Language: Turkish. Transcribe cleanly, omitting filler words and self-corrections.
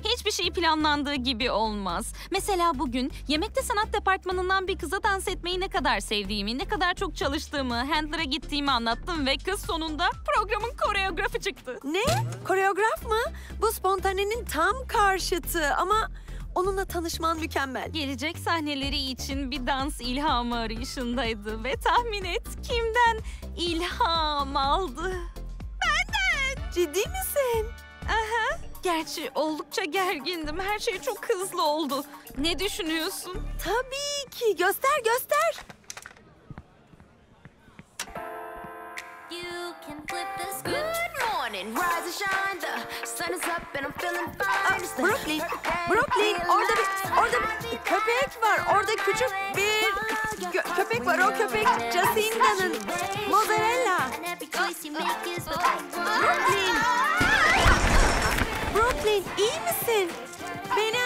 Hiçbir şey planlandığı gibi olmaz. Mesela bugün yemekte sanat departmanından bir kıza dans etmeyi ne kadar sevdiğimi, ne kadar çok çalıştığımı, handler'a gittiğimi anlattım ve kız sonunda programın koreografı çıktı. Ne? Koreograf mı? Bu spontanenin tam karşıtı ama onunla tanışman mükemmel. Gelecek sahneleri için bir dans ilhamı arayışındaydı ve tahmin et kimden ilham aldı? Benden! Ciddi misin? Aha. Gerçi oldukça gergindim. Her şey çok hızlı oldu. Ne düşünüyorsun? Tabii ki. Göster, göster. You can flip the script. Good morning, rise and shine. The sun is up and I'm feeling fine. It's the Brooklyn, perfect day. Brooklyn, orada bir köpek var. Orada küçük bir köpek var. O köpek Jacinda'nın. Mozzarella. And every choice you make is the right one. Brooklyn. Brooklyn, iyi misin? Beni